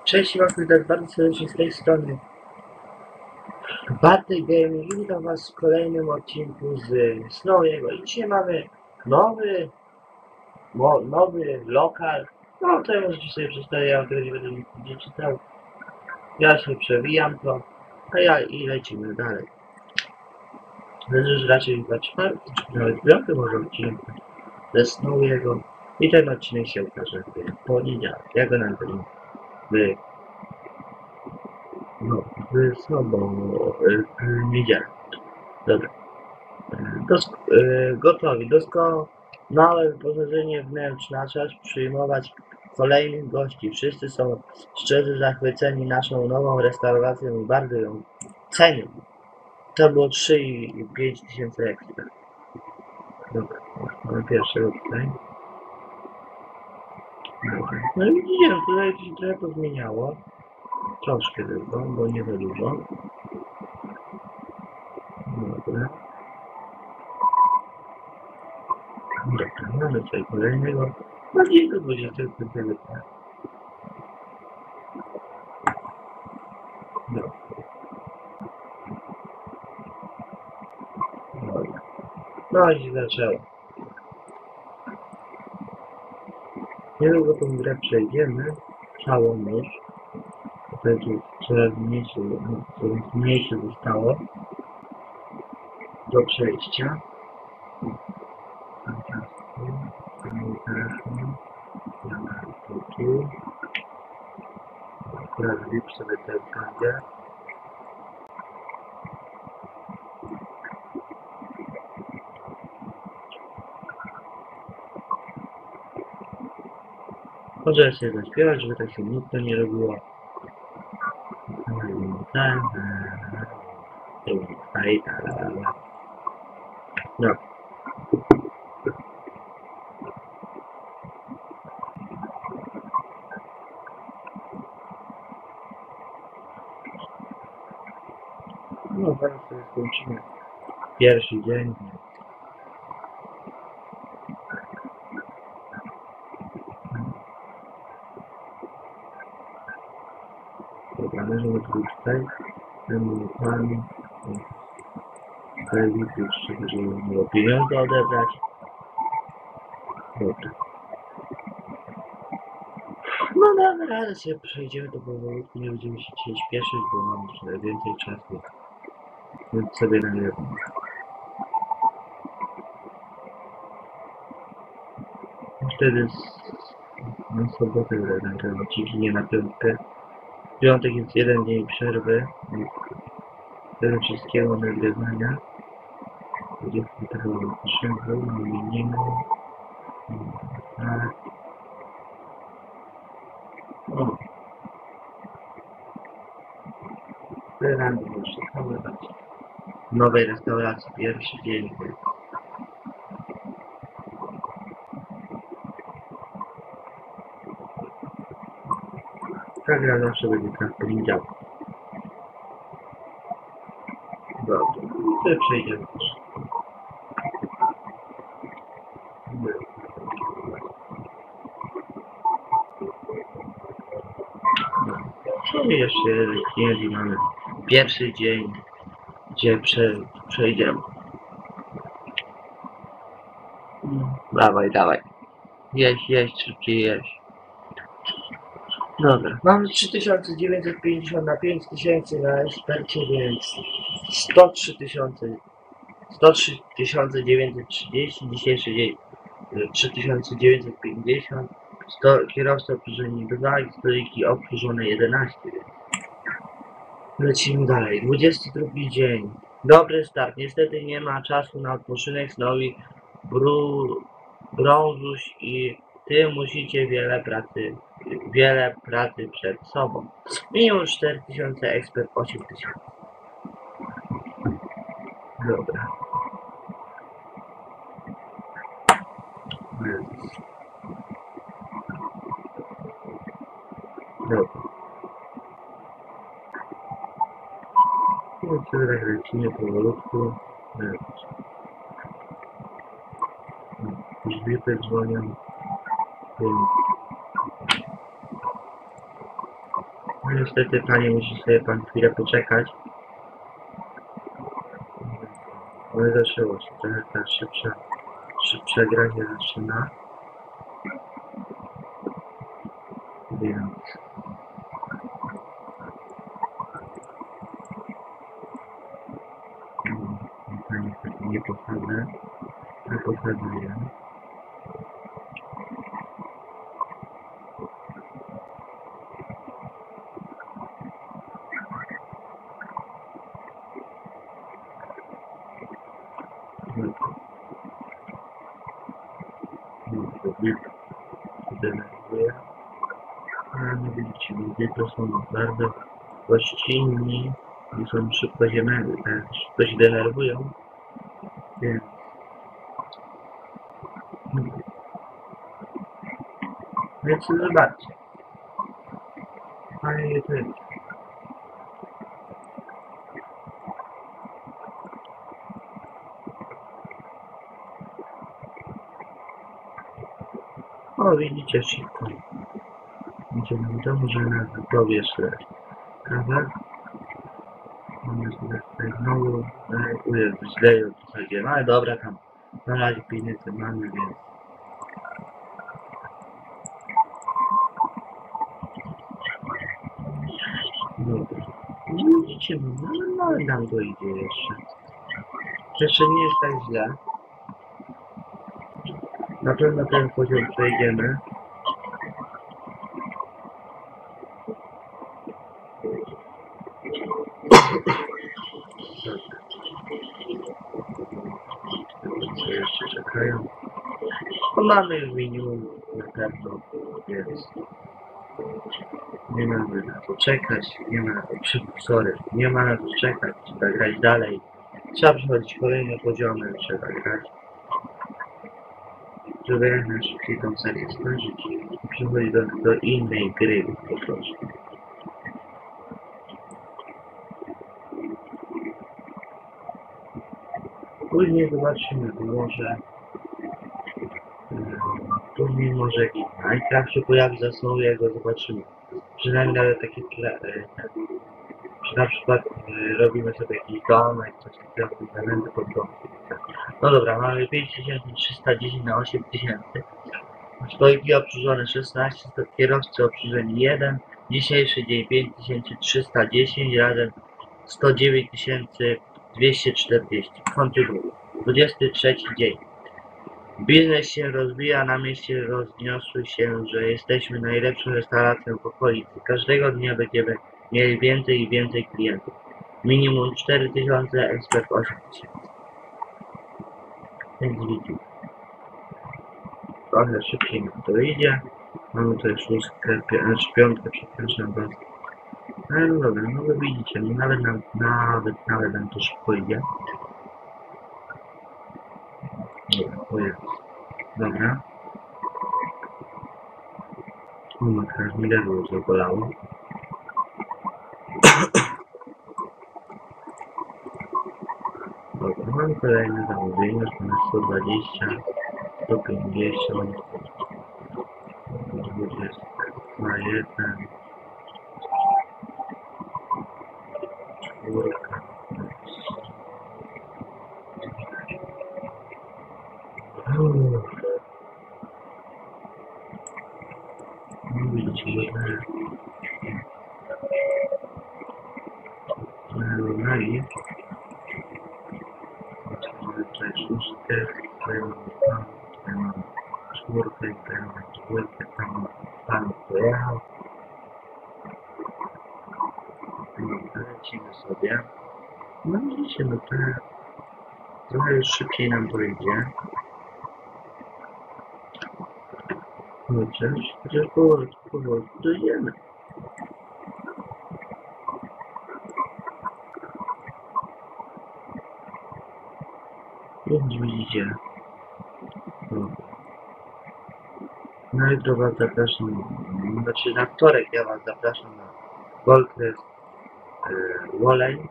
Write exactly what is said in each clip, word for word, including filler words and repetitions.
Cześć, was witam bardzo serdecznie z tej strony Bartek Gaming i witam was w kolejnym odcinku z Snowiego. I dzisiaj mamy nowy, mo, nowy lokal. No to możecie sobie przeczytać, ja tego nie będę nie czytał. Ja sobie przewijam to, a ja i lecimy dalej. Więc już raczej chyba czwarty, czy nawet piąty może odcinek ze Snowiego. I ten odcinek się ukaże w poniedziałek. Ja go nagrywam w No, w sobą, w niedzielę. Dobra. Dosk e, gotowi. Doskonałe wyposażenie wnętrzne. Czas przyjmować kolejnych gości. Wszyscy są szczerze zachwyceni naszą nową restauracją i bardzo ją cenią. To było trzy i pięć tysięcy ekstra. Dobra, mamy pierwszego tutaj. Dobra. No i widzicie, tutaj się trochę pozmieniało. Troszkę tylko, bo nie za dużo. Dobra. Dobra, mamy tutaj kolejnego. No dzień do dwudziestego piątego. Dobra. Dobra. No i się zaczęło. Niedługo tą grę przejdziemy. Całą już. Tutaj tu coraz mniejsze, coraz mniejsze zostało do przejścia. Tu. Akurat V I P sobie też będzie. Może sobie zaśpiewać, żeby tak się nudno nie robiło. No. No zaraz sobie skończymy pierwszy dzień. Dobra, leżymy tu tutaj. Ten plan. Tutaj jeszcze, żeby było pieniądze odebrać. Dobra. No damy radę sobie przejdziemy do powolutku, nie będziemy się dzisiaj śpieszyć, bo mam już więcej czasu. Więc sobie nagrywam. Wtedy na sobotę nagrywam odcinki, nie na piątkę. W piątek jest jeden dzień przerwy. Tego wszystkiego nagrywania. Będzie tego przerwy, minimy. Tak. O. Wyramy jeszcze restauracji. Nowej restauracji, pierwszy dzień. Ta gra zawsze będzie trafić działa. Dobrze, i sobie przejdziemy też. No i jeszcze jeden klient i mamy pierwszy dzień, gdzie prze, przejdziemy. Dawaj, dawaj. Jeść, jeść, szybciej jeść. Dobra, mamy trzy tysiące dziewięćset pięćdziesiąt na pięć tysięcy na ekspercie, więc sto trzy tysiące sto trzy tysiące dziewięćset trzydzieści, dzisiejszy dzień trzy tysiące dziewięćset pięćdziesiąt, sto, kierowca obsłużony dwa i stoliki obsłużone jedenaście, więc lecimy dalej. dwudziesty drugi dzień. Dobry start. Niestety nie ma czasu na odpoczynek. Snowy, Bru, Brązuś i ty musicie wiele pracy, wiele pracy przed sobą. Minimum cztery tysiące, ekspert osiem tysięcy. Dobra. Dobra. No sobie tak lecimy powolutku. Drzwi też dzwonią. Więc No niestety panie musi sobie pan chwilę poczekać. Ale zaczęło się trochę ta szybsza, szybsza gra się zaczyna. Więc ja niestety nie posadzę. Nie posadzę je. No to, no to wilk denerwuje. Ale no widzicie, ludzie to są bardzo gościnni i są szybko się, szybko się denerwują. Więc Więc zobaczcie. Fajnie to jest. O, widzicie szybko. Idziemy do domu, że nas powiesz kawę. Mamy sobie tutaj znowu, ujesz, źle ją tutaj. No ale dobra, tam na razie pieniędzy mamy, więc dobra. No widzicie, no, no i nam to idzie jeszcze. Jeszcze nie jest tak źle. Na pewno ten poziom przejdziemy. Co jeszcze czekają? No mamy już minimum na pewno, więc nie mamy na to czekać, nie ma na to, sorry, nie ma na to czekać, trzeba grać dalej. Trzeba przechodzić kolejne poziomy, trzeba grać, żeby jak najszybciej tą serię skończyć i przechodzić do, do innej gry po prostu. Później zobaczymy, może później może jakiś Minecraft się pojawi za sobą, jak go zobaczymy. Przynajmniej ale takie czy na przykład y, robimy sobie jakiś domek, coś takiego, elementy pod dom. No dobra, mamy pięć tysięcy trzysta dziesięć na osiem tysięcy. Stoliki obsłużone szesnaście, kierowcy obsłużeni jeden. Dzisiejszy dzień pięć tysięcy trzysta dziesięć razem sto dziewięć tysięcy dwieście czterdzieści. Kontynuuj. dwudziesty trzeci dzień. Biznes się rozwija, na mieście rozniosły się, że jesteśmy najlepszą restauracją w okolicy. Każdego dnia będziemy mieli więcej i więcej klientów. Minimum cztery tysiące, ekspert osiem tysięcy. Więc widzimy. Trochę szybciej nam to idzie. Mamy tutaj szóstkę, znaczy piątkę, przepraszam bardzo. Ale no dobra, no wy widzicie, no nawet nam, nawet, nawet nam to szybko idzie. Dobra, o jest. Dobra. O matka, mi lewo już zabolało. Dobra, mam kolejne zamówienie, już mamy sto dwadzieścia, sto pięćdziesiąt, dwadzieścia jeden, czwórka. No widzicie, że wyrównali. Mamy tutaj szóstkę, tutaj mamy pan, tutaj mamy czwórkę, tutaj mamy dwójkę, tam mamy pan pojechał. Lecimy sobie. No widzicie, no to trochę już szybciej nam to idzie. Chociaż, chociaż powolutku, powolutku dojdziemy. Więc widzicie. No. No jutro was zapraszam, znaczy na wtorek ja was zapraszam na Goldcrest yy, Wolej.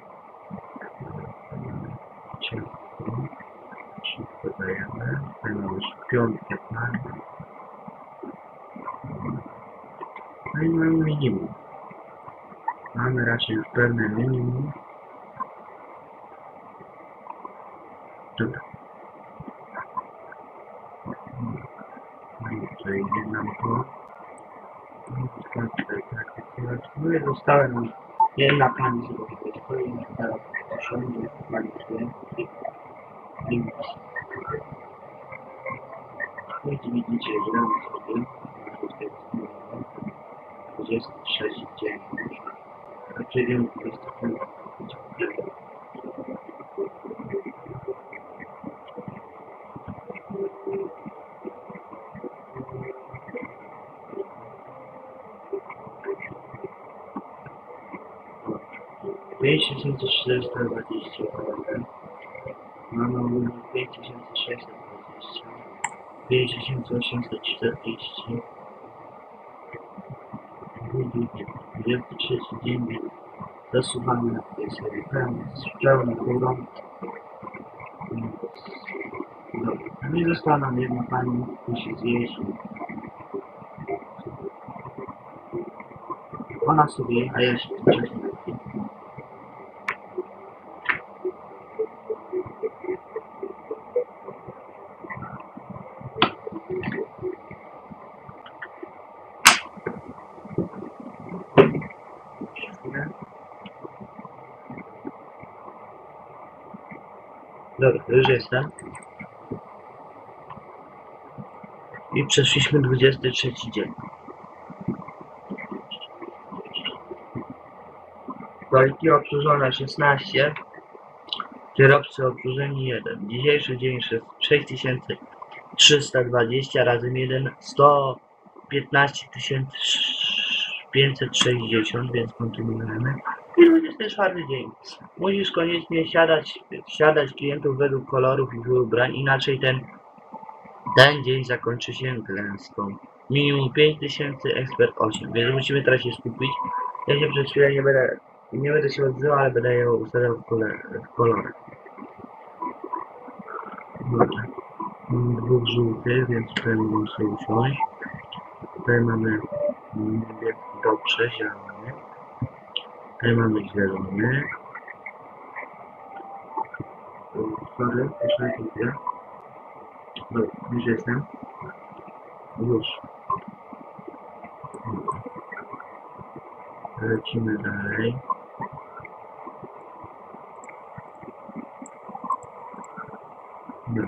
Ciężko. Szybko dajemy. Tutaj mamy już piątkę mamy. No i mamy minimum. Mamy raczej już pewne minimum. Dobra. Tutaj idzie nam to. No i zostałem jedna pani, żeby powiedzieć, kolejna teraz osiągnie pani klientki. Limit. No i widzicie, gramy sobie. dwadzieścia sześć dzień. Raczej wiem, że jest to pięć tysięcy czterysta dwadzieścia jeden. Mamy ogólnie pięć tysięcy sześćset dwadzieścia. pięć tysięcy osiemset czterdzieści. dwudziesty trzeci dzień, więc zasuwamy na tej serii z pełną górą. Dobra. No i została nam jedna pani, musi zjeść. Ona sobie, a ja się wcześniej napiję. Dobra, już jestem. I przeszliśmy dwudziesty trzeci dzień. Walki obsłużone szesnaście. Kierowcy obsłużeni jeden. Dzisiejszy dzień sześć tysięcy trzysta dwadzieścia razy jeden sto piętnaście tysięcy pięćset sześćdziesiąt, więc kontynuujemy. I dwudziesty czwarty dzień. Musisz koniecznie siadać, siadać klientów według kolorów ich ubrań, inaczej ten, ten dzień zakończy się klęską. Minimum pięć tysięcy, ekspert osiem, więc musimy teraz się skupić. Ja się przez chwilę nie będę, nie będę się odzywał, ale będę ją ustawiał w, kolor, w kolorach. Dobra. Mam dwóch żółtych, więc tutaj mogą sobie usiąść. Tutaj mamy niebieski, dobrze, zielony. Tutaj mamy zielony. Sorry, jeszcze na chwilę. Dobra, już jestem. Już. Lecimy dalej. Dobra.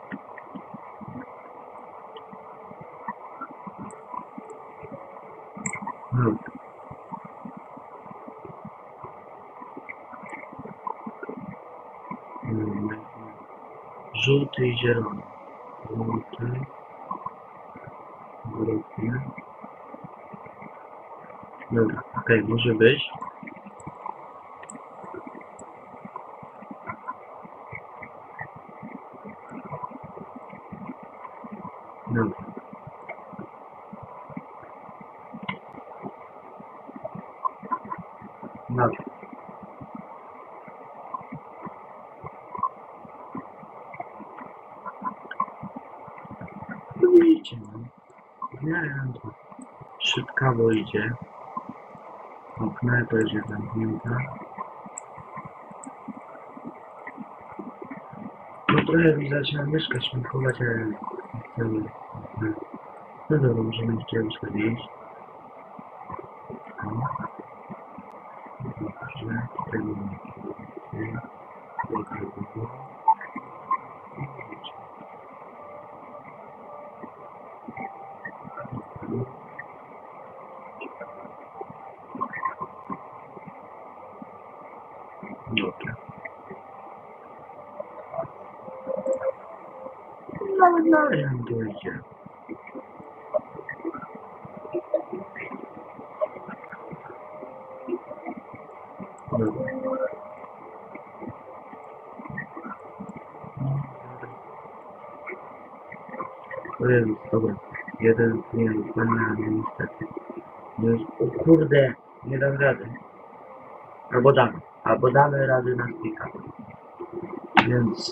Dobra. Żółty i zielony. Żółty. Żółty. Dobra, okej, okay, może być. Dobra. Dobra. No widzicie, no. Nie, to szybkawo idzie. Okno to już jest zamknięte. No trochę mi zaczyna myszka szminkować, ale chcemy. No dobra, możemy jeszcze ustawić. Dobrze, tutaj mamy dobra. Nawet dalej nam to idzie. Dobra. To jest, dobra. Jeden klient, pana niestety. Już, o kurde, nie dam rady. Albo damy, albo damy radę na spika. Więc...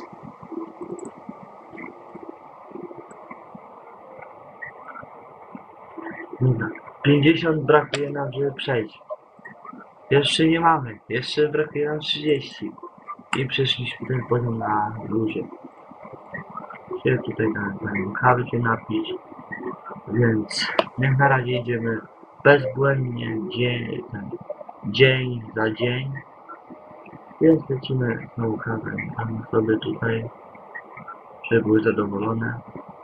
Dobra. pięćdziesiąt brakuje nam, żeby przejść. Jeszcze nie mamy, jeszcze brakuje nam trzydzieści. I przeszliśmy ten poziom na luzie. Się tutaj dają kawy się napić. Więc niech na razie idziemy bezbłędnie dzień, ten, dzień za dzień. Więc lecimy znowu kawę. Tam sobie tutaj, żeby były zadowolone.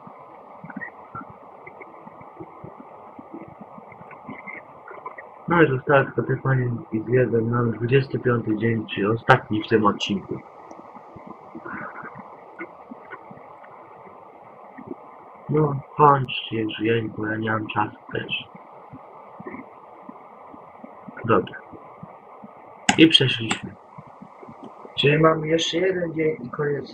No i została tylko te panienki z jeden. Mamy dwudziesty piąty dzień, czyli ostatni w tym odcinku. No, kończcie już jeść, bo ja nie mam czasu też. Dobra. I przeszliśmy. Czyli mamy jeszcze jeden dzień i koniec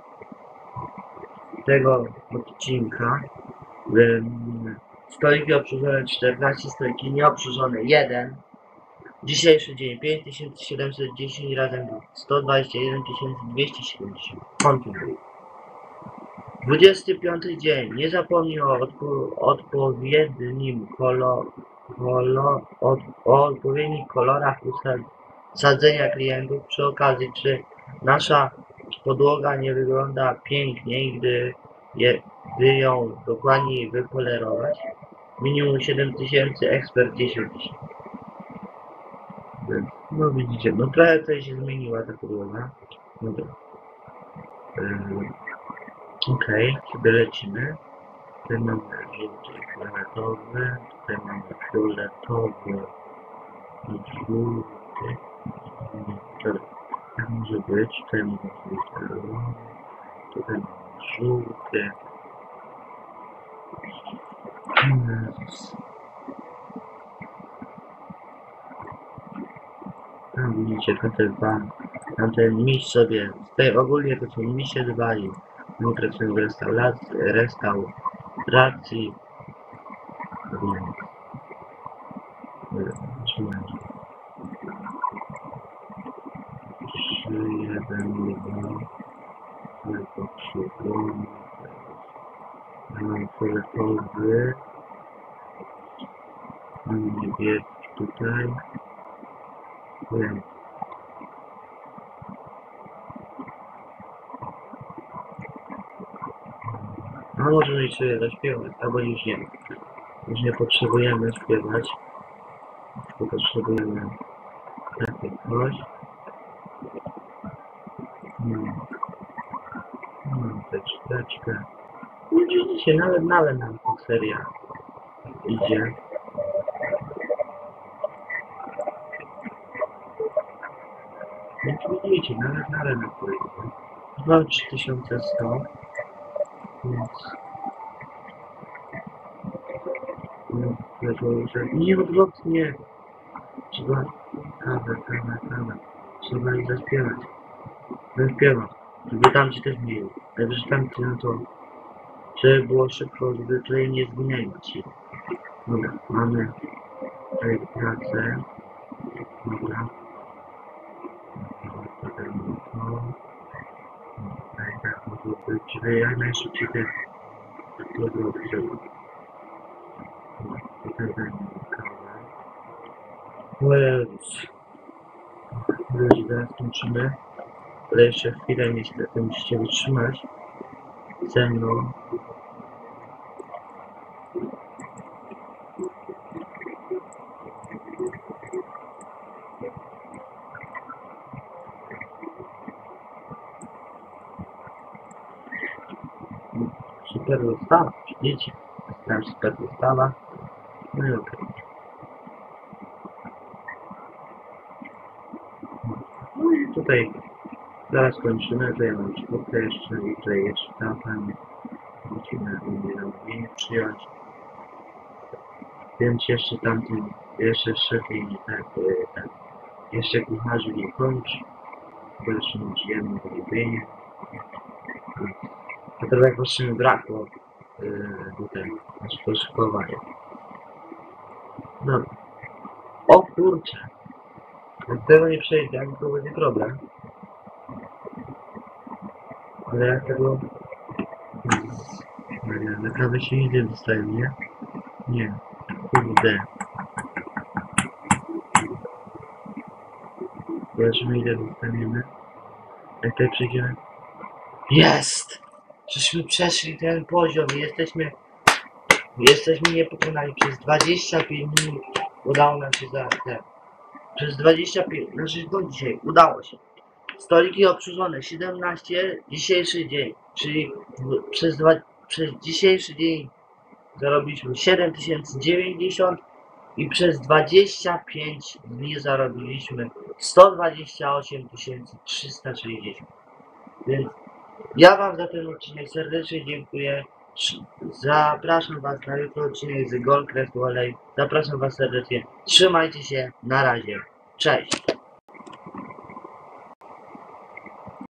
tego odcinka. Stoliki obsłużone czternaście, stoliki nieobsłużone jeden. Dzisiejszy dzień pięć tysięcy siedemset dziesięć razem sto dwadzieścia jeden tysięcy dwieście siedemdziesiąt. Kontynuuj. dwudziesty piąty dzień. Nie zapomnij o odpo odpowiednim kolor, kolor, od, o odpowiednich kolorach usadzenia klientów. Przy okazji, czy nasza podłoga nie wygląda piękniej, gdy, je, gdy ją dokładniej wypolerować. Minimum siedem tysięcy, ekspert dziesięć tysięcy. No widzicie, no trochę tutaj się zmieniła ta podłoga. Dobra. Yy, Okej, okay, sobie lecimy. Tutaj mamy żółty, fioletowy, tutaj mamy fioletowy i żółty. Dobra, jak może być? Tutaj mamy fioletowy, tutaj mamy żółty. Jezus. Tam widzicie, ten pan, tamten miś sobie, tutaj ogólnie to są misie dbali. My pracujemy w restauracji, restauracji. Trzymaj. trzy, jeden, dwa, tylko przygląd. Mam fioletowy. Mam niebieski tutaj. Wiem. No możemy jeszcze zaśpiewać, albo już nie. Już nie potrzebujemy śpiewać. Tylko potrzebujemy takie coś. Hmm. Hmm, tę czteczkę. No widzicie, nawet nawet nam ta seria idzie. Więc widzicie, nawet nawet na to idzie. dwa tysiące sto. Więc... Nie odwrotnie. Trzeba kawę, kawę, kawę. Trzeba ich zaśpiewać. Zaśpiewać. Żeby tamci też mieli. Najwyżej tamci, no to... Żeby było szybko, żeby tutaj nie zginęli. Dobra, mamy tutaj pracę. Dobra. Tutaj mamy to. Tutaj tak może być, żeby jak najszybciej te... To zrobić. Tutaj dajmy kawę. O Jezus. Ludzie, zaraz kończymy. Ale jeszcze chwilę niestety musicie wytrzymać ze mną. Super dostawa, widzicie? Dostałem super dostawa. No i okej. Okay. No i tutaj zaraz kończymy. Tutaj mam czwórkę jeszcze i tutaj jeszcze ta pani. Musimy zamówienie przyjąć. Więc jeszcze tamtym, jeszcze szefie nie tak, tak. Jeszcze kucharzu nie kończy. Bo jeszcze nie przyjemne zamówienie. A teraz jak właśnie mi brakło yy, tutaj nasz poszukowania. Dobra. O kurczę. Jak tego nie przejdę, to będzie problem. Ale jak tego... Hmm. Na kawę się nigdy dostaje, nie? Nie. Kurde. Zobaczymy ile dostaniemy. Jak tutaj przejdziemy. Jest! Żeśmy przeszli ten poziom i jesteśmy... Jesteśmy niepokonani. Przez dwadzieścia pięć minut udało nam się za te. Przez dwadzieścia pięć, znaczy do dzisiaj udało się. Stoliki obsłużone siedemnaście, dzisiejszy dzień, czyli w, przez, dwa, przez dzisiejszy dzień zarobiliśmy siedem tysięcy dziewięćdziesiąt i przez dwadzieścia pięć dni zarobiliśmy sto dwadzieścia osiem tysięcy trzysta sześćdziesiąt. Więc ja wam za ten odcinek serdecznie dziękuję. Zapraszam was na jutro odcinek z Gold Crest Valley. Zapraszam was serdecznie. Trzymajcie się. Na razie. Cześć.